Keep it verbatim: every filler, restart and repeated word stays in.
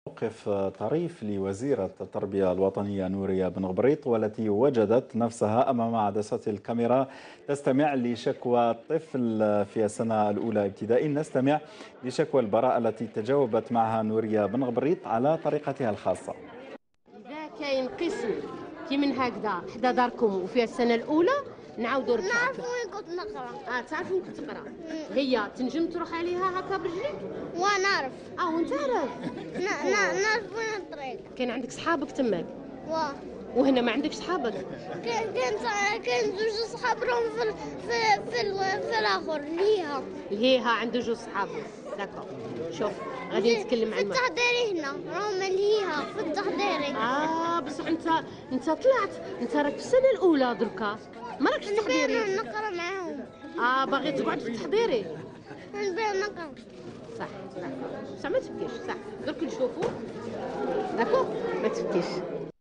موقف طريف لوزيرة التربية الوطنية نورية بن غبريط، والتي وجدت نفسها أمام عدسات الكاميرا تستمع لشكوى طفل في السنة الأولى ابتدائي. نستمع لشكوى البراءة التي تجاوبت معها نورية بن غبريط على طريقتها الخاصة. إذا كاين قسم كي من هكذا حدا داركم وفيها السنة الأولى نعاودوا نرجعوا. نعرف وين كنت نقرا. اه تعرف وين كنت تقرا؟ هي تنجم تروح عليها هكا برجليك؟ ونعرف. اه وانت عارف؟ نعرف وين الطريق. كاين عندك صحابك تماك؟ واه. وهنا ما عندكش صحابك؟ كاين كاين كاين زوج صحاب راهم في في في, في الاخر ليها. ليها عنده جوج صحاب. داكور. شوف غادي نتكلم عن في التحضيري هنا راهم ليها في التحضيري. اه بصح انت انت طلعت انت راك في السنه الاولى دركا ما راكش في التحضيري. نبي نقرا معاهم. اه باغي تقعد في التحضيري. نبي نقرا. صح صح بصح ما تبكيش. صح درك نشوفوا. داكور ما تبكيش.